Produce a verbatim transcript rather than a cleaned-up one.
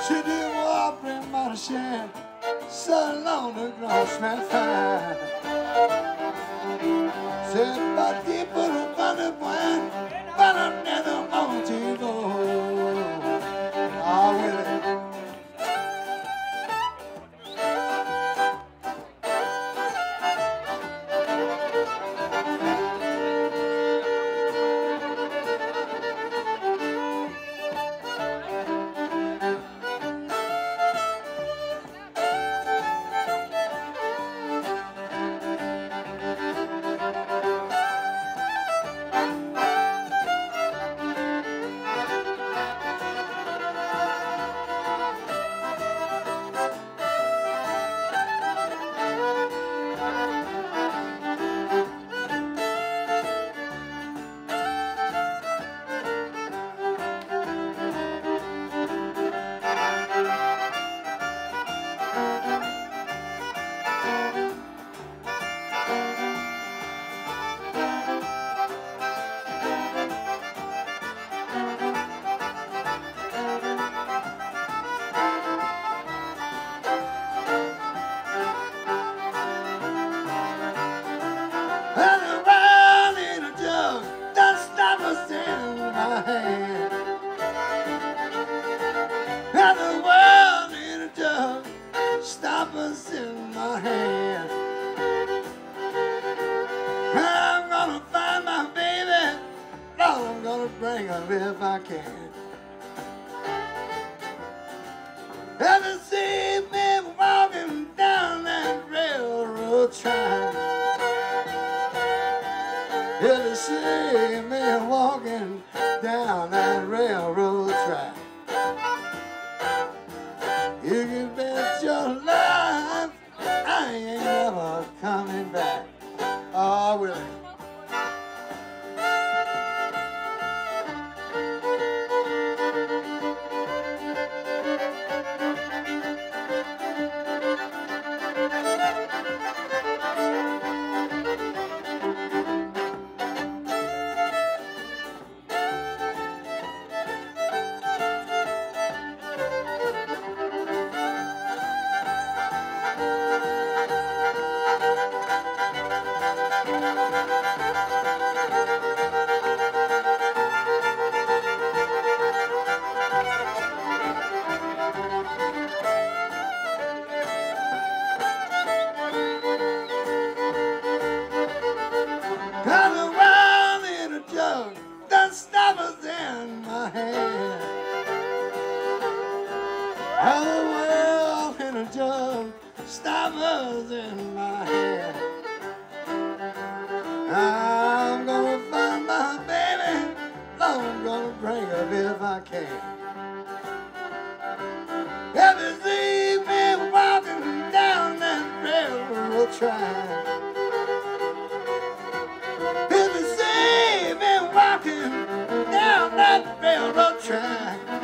She did walk in my shed, so long the grass smell fine. Said, but people are gonna win, but I never want to go. Ah, Willie. And the world in a jug, stoppers in my hand. I'm gonna find my baby, Lord, I'm gonna bring her if I can. And to see me walking down that railroad track. Yeah, to see me walking down that railroad track. You can bet your life I ain't never coming back. Oh, Willie. Got a world in a jug, done stoppers in my hand. Got a world in a jug, stoppers in my hand. I'm gonna find my baby, Lord, I'm gonna bring her if I can. Ever see me walking down that railroad track? If you see me walking down that railroad track,